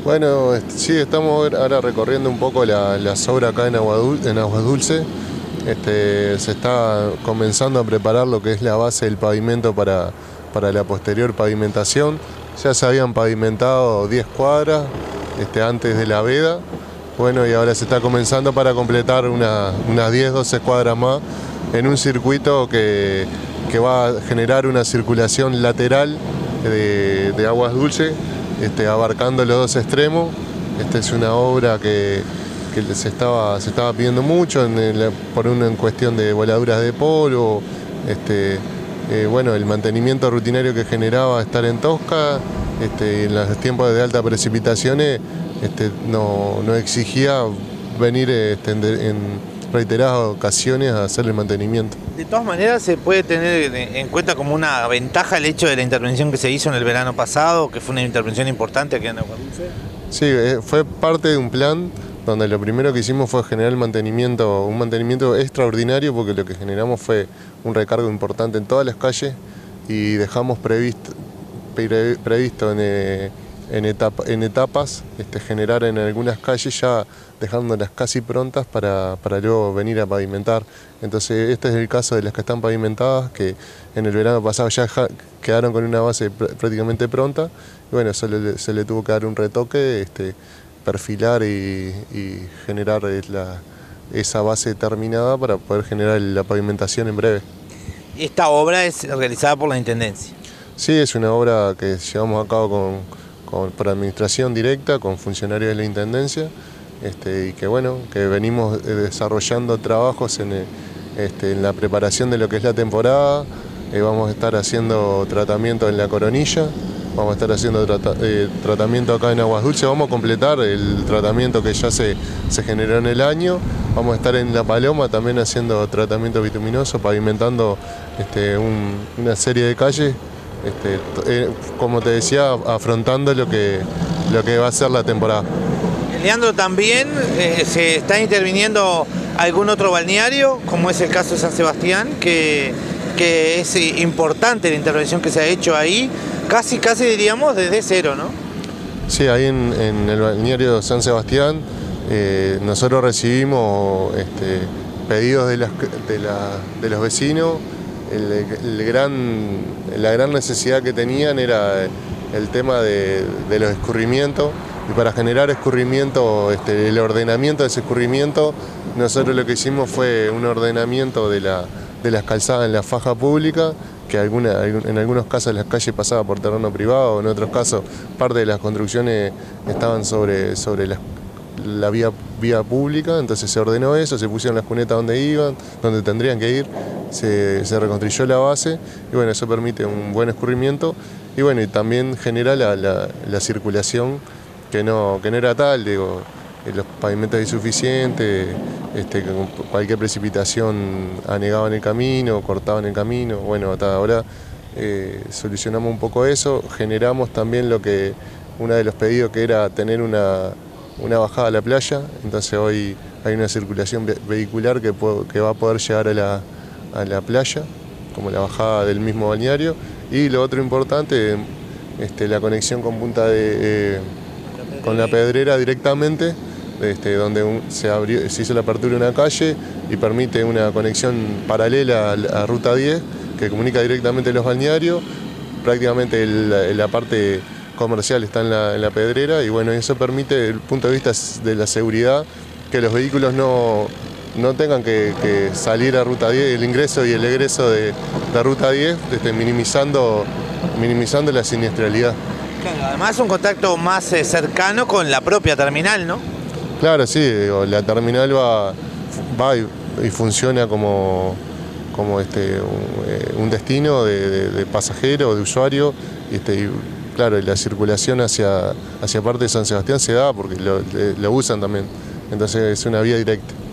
Bueno, sí, estamos ahora recorriendo un poco las obras acá en Aguas Dulce. Se está comenzando a preparar lo que es la base del pavimento para la posterior pavimentación. Ya se habían pavimentado 10 cuadras antes de la veda. Bueno, y ahora se está comenzando para completar unas 10, 12 cuadras más en un circuito que va a generar una circulación lateral de Aguas Dulce, abarcando los dos extremos. Es una obra que se estaba pidiendo mucho por una cuestión de voladuras de polvo, bueno, el mantenimiento rutinario que generaba estar en Tosca, en los tiempos de altas precipitaciones, no exigía venir en reiteradas ocasiones a hacer el mantenimiento. De todas maneras, se puede tener en cuenta como una ventaja el hecho de la intervención que se hizo en el verano pasado, que fue una intervención importante aquí en Aguas Dulce. Sí, fue parte de un plan donde lo primero que hicimos fue generar un mantenimiento extraordinario, porque lo que generamos fue un recargo importante en todas las calles y dejamos previsto en etapas generar en algunas calles, ya dejándolas casi prontas para luego venir a pavimentar. Entonces este es el caso de las que están pavimentadas, que en el verano pasado ya quedaron con una base prácticamente pronta, y bueno, se le tuvo que dar un retoque, perfilar y generar esa base terminada para poder generar la pavimentación en breve. Esta obra es realizada por la Intendencia. Sí, es una obra que llevamos a cabo por administración directa, con funcionarios de la Intendencia, y que bueno, que venimos desarrollando trabajos en la preparación de lo que es la temporada. Vamos a estar haciendo tratamiento en La Coronilla, vamos a estar haciendo tratamiento acá en Aguas Dulce, vamos a completar el tratamiento que ya se generó en el año. Vamos a estar en La Paloma también haciendo tratamiento bituminoso, pavimentando una serie de calles, como te decía, afrontando lo que va a ser la temporada. Leandro, también se está interviniendo algún otro balneario, como es el caso de San Sebastián, que es importante la intervención que se ha hecho ahí, casi diríamos desde cero, ¿no? Sí, ahí en el balneario San Sebastián nosotros recibimos pedidos de los vecinos. La gran necesidad que tenían era el tema de los escurrimientos, y para generar escurrimiento, el ordenamiento de ese escurrimiento, nosotros lo que hicimos fue un ordenamiento de las calzadas en la faja pública, que en algunos casos las calles pasaban por terreno privado, en otros casos parte de las construcciones estaban sobre la vía pública. Entonces se ordenó eso, se pusieron las cunetas donde tendrían que ir, se reconstruyó la base, y bueno, eso permite un buen escurrimiento, y bueno, y también genera la circulación que no era tal, digo, los pavimentos insuficientes, cualquier precipitación anegaban el camino, cortaban el camino. Bueno, hasta ahora solucionamos un poco eso, generamos también uno de los pedidos, que era tener una bajada a la playa. Entonces hoy hay una circulación vehicular que va a poder llegar a la playa, como la bajada del mismo balneario. Y lo otro importante, la conexión con con La Pedrera directamente, donde se hizo la apertura de una calle y permite una conexión paralela a Ruta 10, que comunica directamente los balnearios. Prácticamente la parte comercial está en la Pedrera, y bueno, eso permite, desde el punto de vista de la seguridad, que los vehículos no tengan que salir a Ruta 10, el ingreso y el egreso de Ruta 10, minimizando la siniestralidad. Claro, además un contacto más cercano con la propia terminal, ¿no? Claro, sí, la terminal va y funciona como un destino de pasajero, de usuario, y claro, la circulación hacia parte de San Sebastián se da porque lo usan también, entonces es una vía directa.